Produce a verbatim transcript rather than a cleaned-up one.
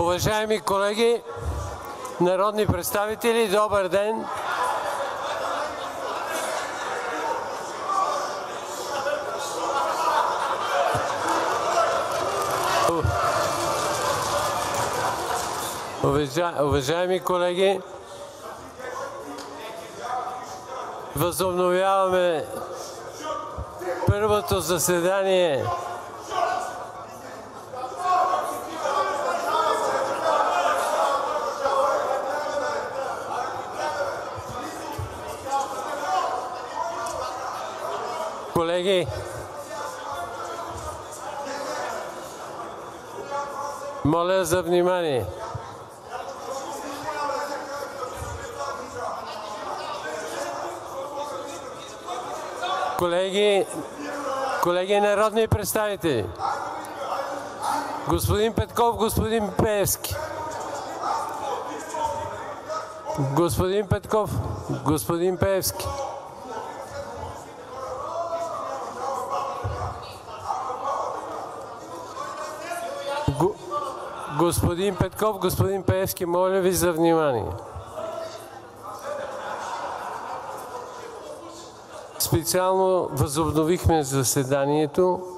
Уважаеми колеги, народни представители, добър ден! Уважаеми колеги, възобновяваме първото заседание Колеги, моля за внимание. Колеги, колеги народни представители, господин Петков, господин Пеевски. Господин Петков, господин Пеевски. Господин Петков, господин Пеевски, моля ви за внимание. Специално възобновихме заседанието,